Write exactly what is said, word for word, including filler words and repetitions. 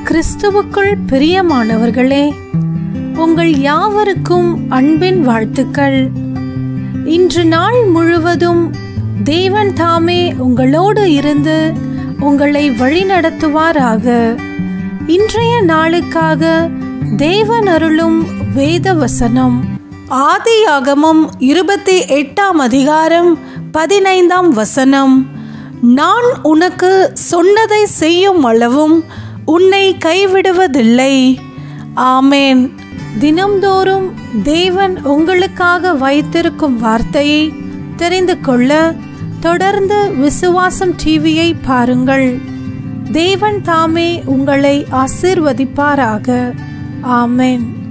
கிறிஸ்துவுக்குள் பிரியமானவர்களே, உங்கள் யாவருக்கும் அன்பின் வாழ்த்துக்கள். இன்று நாள் முழுவதும் தேவன் தாமே உங்களோடு இருந்து உங்களை வழிநடத்துவாராக. இன்றைய நாளுக்காக தேவன் அருளும் வேத வசனம் ஆதியாகமம் இருபத்தி எட்டாம் அதிகாரம் பதினைந்தாம் வசனம். நான் உனக்கு சொன்னதை செய்யும் அளவும் உன்னை கைவிடுவதில்லை. ஆமேன். தினம்தோறும் தேவன் உங்களுக்காக வைத்திருக்கும் வார்த்தையை தெரிந்து கொள்ள தொடர்ந்து விசுவாசம் டிவியை பாருங்கள். தேவன் தாமே உங்களை ஆசீர்வதிப்பாராக. ஆமேன்.